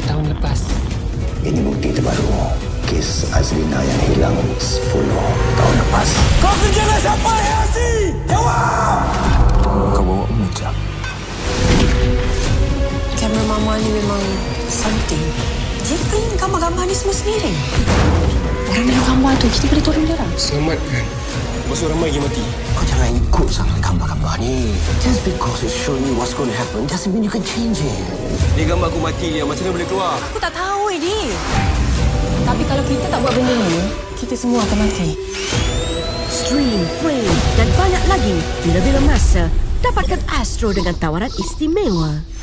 tahun lepas. Ini bukti terbaru. Kes Azlina yang hilang 10 tahun lepas. Kau kerja dengan siapa, Yasi? Jawab! Kau bawa meja. Kamera Mama ni memang something. Dia print gambar-gambar ni semua sendiri. Orang dalam gambar tu, kita boleh tolong dia orang. Selamatkan. Bos ramai lagi mati. Kau jangan ikut sangat gambar-gambar ni. Just because it's showing you what's going to happen doesn't mean you can change it. Dia gambar aku mati dia. Macam mana boleh keluar? Aku tak tahu, Edi. Tapi kalau kita tak buat benda ni, kita semua akan mati. Stream, frame dan banyak lagi bila-bila masa. Dapatkan Astro dengan tawaran istimewa.